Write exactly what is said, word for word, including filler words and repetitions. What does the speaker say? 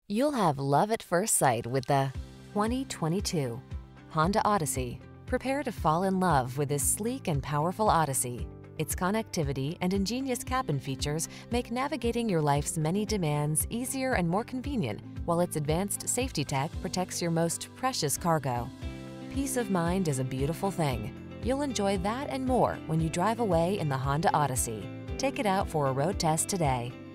You'll have love at first sight with the twenty twenty-two Honda Odyssey. Prepare to fall in love with this sleek and powerful Odyssey. Its connectivity and ingenious cabin features make navigating your life's many demands easier and more convenient, while its advanced safety tech protects your most precious cargo. Peace of mind is a beautiful thing. You'll enjoy that and more when you drive away in the Honda Odyssey. Take it out for a road test today.